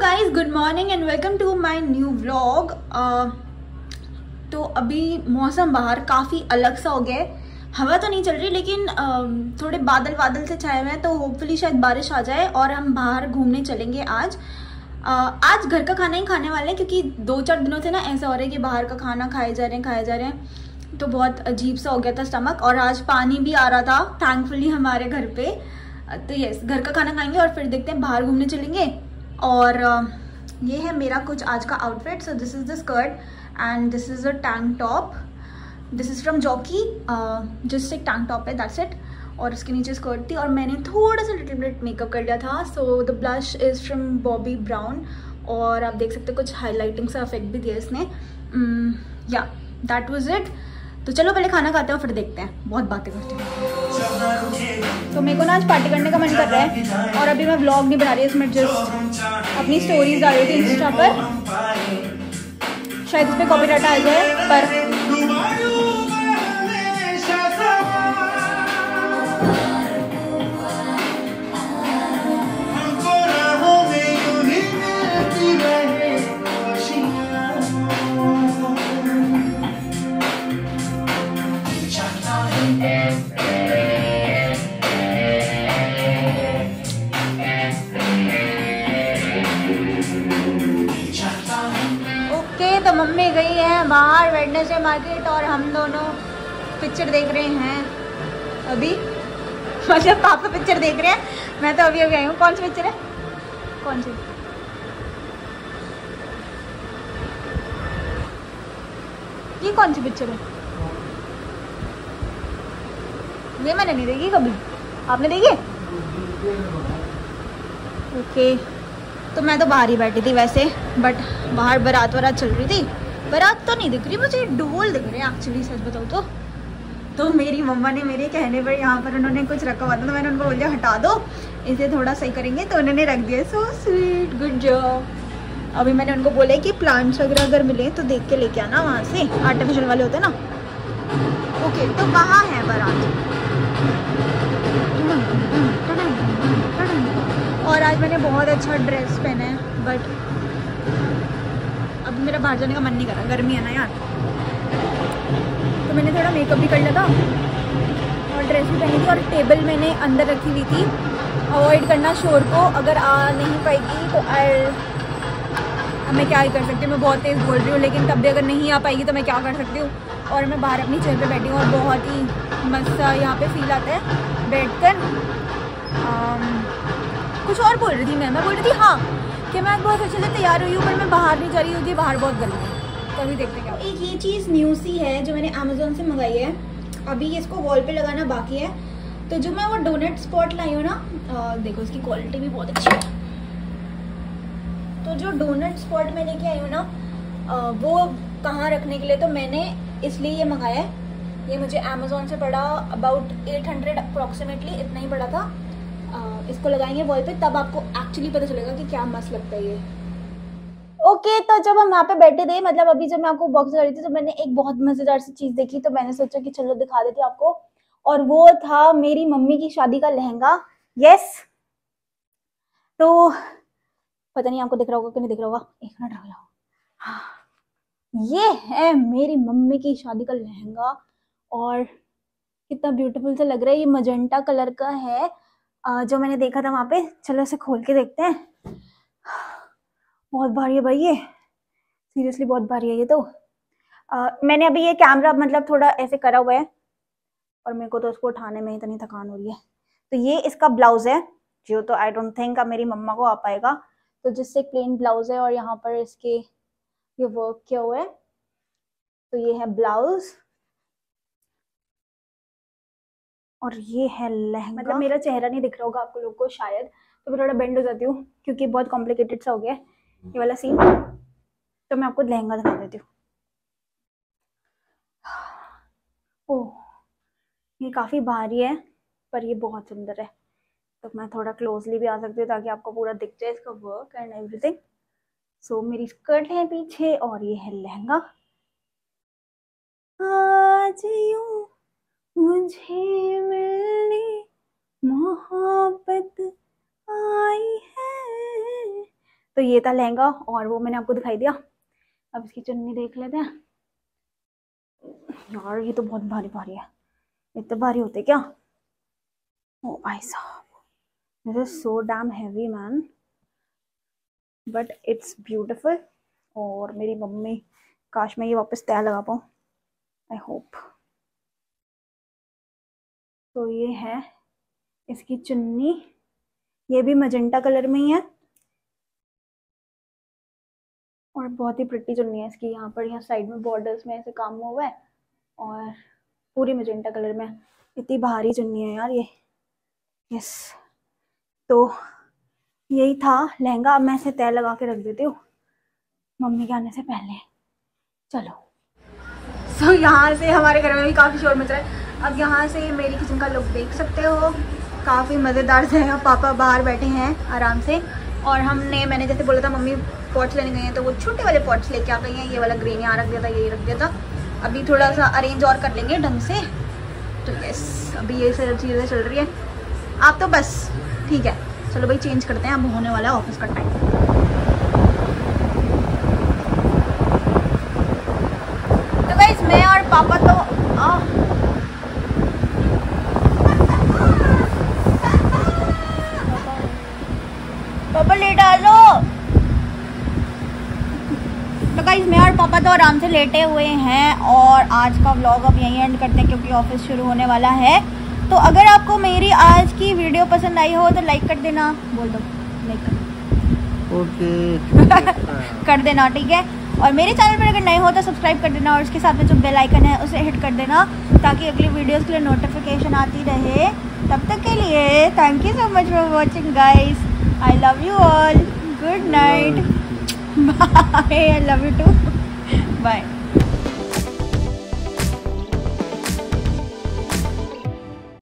Guys, good morning and welcome to my new vlog. तो अभी मौसम बाहर काफ़ी अलग सा हो गया है। हवा तो नहीं चल रही लेकिन थोड़े बादल बादल से छाए हुए हैं, तो होपफुली शायद बारिश आ जाए और हम बाहर घूमने चलेंगे आज। आज घर का खाना ही खाने वाले हैं क्योंकि 2-4 दिनों से ना ऐसा हो रहा है कि बाहर का खाना खाए जा रहे हैं, तो बहुत अजीब सा हो गया था स्टमक। और आज पानी भी आ रहा था थैंकफुली हमारे घर पे। तो यस, घर का खाना खाएंगे और फिर देखते हैं बाहर घूमने चलेंगे। और ये है मेरा कुछ आज का outfit. So this is the skirt and this is a tank top. This is from Jockey, just एक टैंक टॉप है, दैट्स इट। और इसके नीचे स्कर्ट थी और मैंने थोड़ा सा लिटिल बिट मेकअप कर लिया था। So the blush is from Bobbi Brown और आप देख सकते हो कुछ हाईलाइटिंग सा इफेक्ट भी दिया इसने। या दैट वाज इट। तो चलो पहले खाना खाते हैं और फिर देखते हैं, बहुत बातें करते हैं। तो मेरे को ना आज पार्टी करने का मन कर रहा है और अभी मैं व्लॉग नहीं बना रही, इसमें जस्ट अपनी स्टोरीज डाल रही थी इंस्टा पर। शायद इस पर कॉपीराइट आ जाए पर तो मम्मी गई है बाहर वेडनेसडे मार्केट और हम दोनों पिक्चर देख रहे हैं अभी। मतलब पापा पिक्चर देख रहे हैं, मैं तो अभी आई हूँ। कौन सी पिक्चर है? कौन सी? ये कौन सी पिक्चर है? ये मैंने नहीं देखी कभी, आपने देखी? ओके, तो मैं तो बाहर ही बैठी थी वैसे, बट बाहर बारात वारात चल रही थी। बारात तो नहीं दिख रही मुझे, ढोल दिख रहे हैं एक्चुअली, सच बताऊँ तो मेरी मम्मा ने मेरे कहने पर यहाँ पर उन्होंने कुछ रखा हुआ था, तो मैंने उनको बोल दिया हटा दो, इसे थोड़ा सही करेंगे, तो उन्होंने रख दिया। So sweet, good job. अभी मैंने उनको बोला कि प्लांट्स वगैरह अगर मिले तो देख के लेके आना वहाँ से, आर्टिफिशियल वाले होते हैं ना। ओके, तो वहाँ है बारात। और आज मैंने बहुत अच्छा ड्रेस पहना है, बट अब मेरा बाहर जाने का मन नहीं कर रहा, गर्मी है ना यार। तो मैंने थोड़ा मेकअप भी कर लिया था और ड्रेस भी पहनी थी और टेबल मैंने अंदर रखी हुई थी। अवॉइड करना शोर को, अगर आ नहीं पाएगी तो अब मैं क्या ही कर सकती हूँ। मैं बहुत तेज़ बोल रही हूँ लेकिन तब भी अगर नहीं आ पाएगी तो मैं क्या कर सकती हूँ। और मैं बाहर अपनी चेयर पे बैठी हूँ और बहुत ही मस्त यहाँ पे फील आता है बैठ कर। कुछ और बोल रही थी मैं बोल रही थी हाँ कि मैं बहुत अच्छे से तैयार हुई हूँ, पर मैं बाहर नहीं जा रही हूँ, बाहर बहुत गर्मी है। तो अभी देखते क्या। एक ये चीज़ न्यू सी है जो मैंने अमेजोन से मंगाई है, अभी इसको वॉल पे लगाना बाकी है। तो जो मैं वो डोनट स्पॉट लाई हूँ ना, देखो इसकी क्वालिटी भी बहुत अच्छी है। तो जो डोनट स्पॉट मैं लेके आई हूँ ना, वो कहाँ रखने के लिए, तो मैंने इसलिए ये मंगाया है। ये मुझे अमेजोन से पड़ा अबाउट 800 अप्रॉक्सीमेटली, इतना ही पड़ा था। इसको लगाएंगे वॉल पे, तब आपको एक्चुअली पता चलेगा कि क्या मस्त लगता है ये। ओके, तो जब हम वहाँ पे बैठे थे, मतलब अभी जब मैं आपको बॉक्स कर रही थी, तो मैंने एक बहुत मजेदार सी चीज देखी, तो मैंने सोचा कि चलो दिखा देती हूँ आपको। और वो था मेरी मम्मी की शादी का लहंगा। यस, तो पता नहीं आपको दिख रहा होगा कि नहीं दिख रहा होगा, एक मिनट रह जाओ। हाँ, ये है मेरी मम्मी की शादी का लहंगा और कितना ब्यूटीफुल सा लग रहा है। ये मजेंटा कलर का है, जो मैंने देखा था वहां पे। चलो इसे खोल के देखते हैं। बहुत भारी है भाई ये, सीरियसली बहुत भारी है ये। तो मैंने अभी ये कैमरा मतलब थोड़ा ऐसे करा हुआ है और मेरे को तो उसको उठाने में इतनी थकान हो रही है। तो ये इसका ब्लाउज है, जो तो आई डोंट थिंक अब मेरी मम्मा को आ पाएगा। तो जिससे प्लेन ब्लाउज है और यहाँ पर इसके ये वर्क किया हुआ है। तो ये है ब्लाउज और ये है लहंगा। मतलब मेरा चेहरा नहीं दिख रहा होगा आपको लोगों को शायद, तो मैं थोड़ा बेंड हो जाती हूँ क्योंकि बहुत कॉम्प्लिकेटेड सा हो गया है ये वाला सीन। तो मैं आपको लहंगा दिखा देती हूँ। ओह, ये काफ़ी भारी है पर ये बहुत सुंदर है। तो मैं थोड़ा क्लोजली भी आ सकती हूँ ताकि आपको पूरा दिख जाए इसका वर्क एंड एवरीथिंग। सो मेरी स्कर्ट है पीछे और ये है लहंगा। आज यूं मुझे मिलने मोहब्बत आई है, तो ये था लहंगा और वो मैंने आपको दिखाई दिया। अब इसकी चुन्नी देख लेते हैं। यार ये तो बहुत भारी भारी है, इतने भारी होते क्या? ओ भाई साहब, this is so damn heavy man, but it's beautiful. और मेरी मम्मी, काश मैं ये वापस तय लगा पाऊँ, आई होप। तो ये है इसकी चुन्नी, ये भी मजेंटा कलर में ही है और बहुत ही प्रिटी चुन्नी है इसकी। यहाँ पर यहाँ साइड में बॉर्डर्स में ऐसे काम हुआ है और पूरी मजेंटा कलर में। इतनी भारी चुन्नी है यार ये। यस, तो यही था लहंगा। अब मैं इसे तय लगा के रख देती हूँ मम्मी के आने से पहले। चलो सो यहाँ से हमारे घर में भी काफ़ी शोर मच रहा है। अब यहाँ से मेरी किचन का लुक देख सकते हो, काफ़ी मज़ेदार से है। पापा बाहर बैठे हैं आराम से और मैंने जैसे बोला था मम्मी पॉट्स लेने गए हैं, तो वो छोटे वाले पॉट्स लेके आ गई हैं। ये वाला ग्रीन यहाँ रख दिया था, यही रख दिया था। अभी थोड़ा सा अरेंज और कर लेंगे ढंग से। तो यस, अभी ये सब चीज़ें चल रही है। आप तो बस ठीक है, चलो भाई चेंज करते हैं, अब होने वाला है ऑफिस का टाइम। तो गाइस मैं और पापा तो पापा लेट आ लो। तो गाइस मैं और पापा तो आराम से लेटे हुए हैं और आज का व्लॉग अब यहीं एंड करते हैं क्योंकि ऑफिस शुरू होने वाला है। तो अगर आपको मेरी आज की वीडियो पसंद आई हो तो लाइक कर देना, बोल दो लाइक कर, ओके कर देना, ठीक है। और मेरे चैनल पर अगर नए हो तो सब्सक्राइब कर देना और उसके साथ में जो बेल आइकन है उसे हिट कर देना ताकि अगली वीडियोस के लिए नोटिफिकेशन आती रहे। तब तक के लिए thank you so much for watching guys, I love you all, good night, bye, I love you too, bye.